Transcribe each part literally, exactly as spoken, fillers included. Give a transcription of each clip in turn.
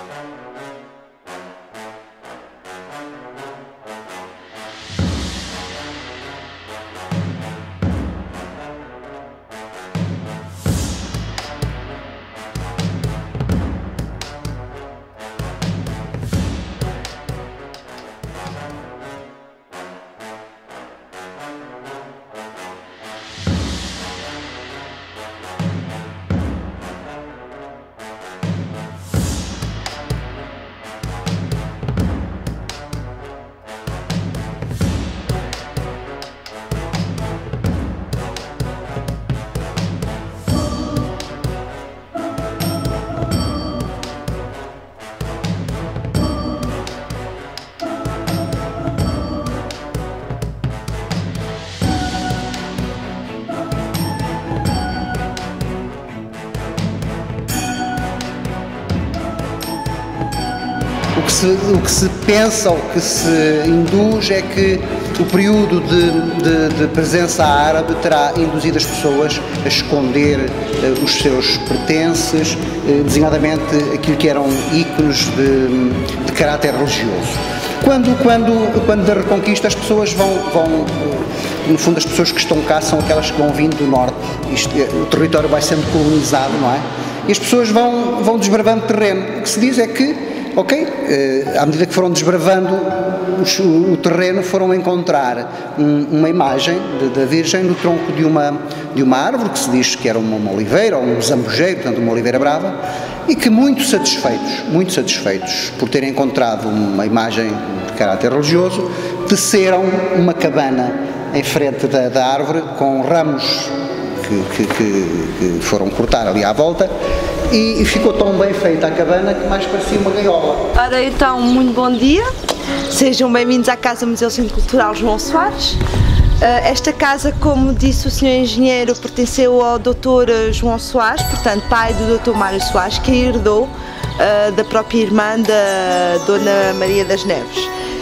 O que, se, o que se pensa, o que se induz é que o período de, de, de presença árabe terá induzido as pessoas a esconder uh, os seus pertences, uh, designadamente aquilo que eram ícones de, de caráter religioso. Quando, quando, quando da Reconquista as pessoas vão, vão, no fundo as pessoas que estão cá são aquelas que vão vindo do norte, isto, o território vai sendo colonizado, não é? E as pessoas vão, vão desbravando terreno. O que se diz é que ok, à medida que foram desbravando o, o terreno, foram encontrar um, uma imagem da Virgem no tronco de uma, de uma árvore, que se diz que era uma, uma oliveira, ou um zambujeiro, portanto uma oliveira brava, e que muito satisfeitos, muito satisfeitos por terem encontrado uma imagem de caráter religioso, teceram uma cabana em frente da, da árvore, com ramos que, que, que, que foram cortar ali à volta, e ficou tão bem feita a cabana que mais parecia uma gaiola. Ora então, muito bom dia, sejam bem-vindos à Casa Museu Centro Cultural João Soares. Esta casa, como disse o senhor Engenheiro, pertenceu ao doutor João Soares, portanto pai do doutor Mário Soares, que herdou uh, da própria irmã da Dona Maria das Neves.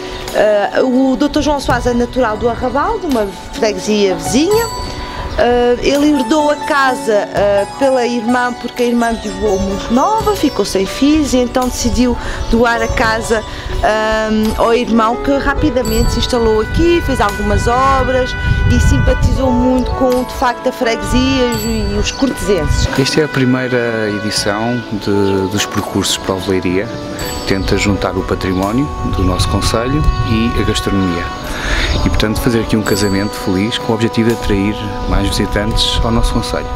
Uh, o doutor João Soares é natural do Arrabal, de uma freguesia vizinha. Uh, ele herdou a casa uh, pela irmã, porque a irmã viveu muito nova, ficou sem filhos, e então decidiu doar a casa um, ao irmão, que rapidamente se instalou aqui, fez algumas obras e simpatizou muito com, de facto, a freguesia e os cortesenses. Esta é a primeira edição de, dos percursos para a Oveleiria. Tenta juntar o património do nosso concelho e a gastronomia. E, portanto, fazer aqui um casamento feliz com o objetivo de atrair mais visitantes ao nosso concelho.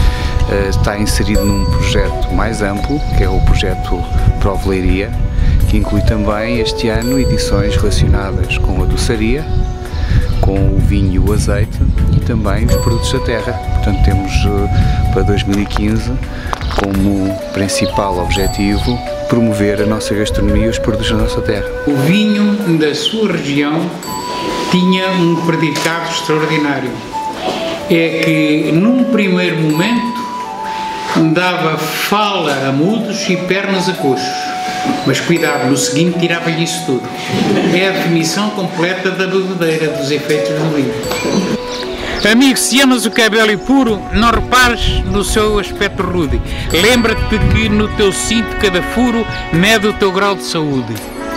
Está inserido num projeto mais amplo, que é o projeto Para a Oveleiria, que inclui também este ano edições relacionadas com a doçaria, com o vinho e o azeite e também os produtos da terra. Portanto, temos para dois mil e quinze como principal objetivo promover a nossa gastronomia e os produtos da nossa terra. O vinho da sua região tinha um predicado extraordinário. É que num primeiro momento dava fala a mudos e pernas a coxos. Mas cuidado, no seguinte tirava-lhe isso tudo. É a definição completa da bebedeira, dos efeitos do vinho. Amigo, se amas o que é belo e puro, não repares no seu aspecto rude. Lembra-te que no teu cinto cada furo mede o teu grau de saúde.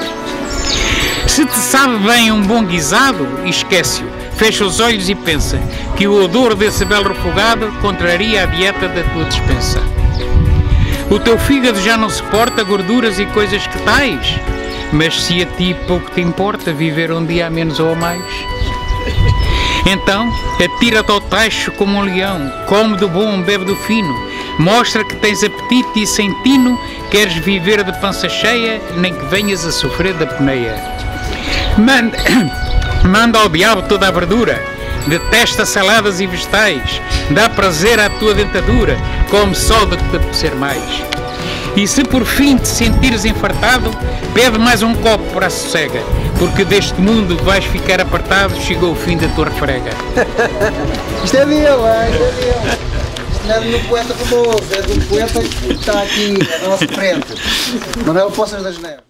Se te sabe bem um bom guisado, esquece-o. Fecha os olhos e pensa que o odor desse belo refogado contraria a dieta da tua despensa. O teu fígado já não suporta gorduras e coisas que tais, mas se a ti pouco te importa viver um dia a menos ou a mais, então atira-te ao tacho como um leão, come do bom, bebe do fino, mostra que tens apetite e sem tino queres viver de pança cheia, nem que venhas a sofrer da apneia. Manda, manda ao diabo toda a verdura, detesta saladas e vegetais, dá prazer à tua dentadura, come só do que te apetecer mais. E se por fim te sentires infartado, bebe mais um copo para a sossega, porque deste mundo vais ficar apartado, chegou o fim da tua refrega. Isto é dele, é? Isto é dele. Isto não é do poeta famoso, é do poeta que está aqui à nossa frente. Manuel Poças das Neves.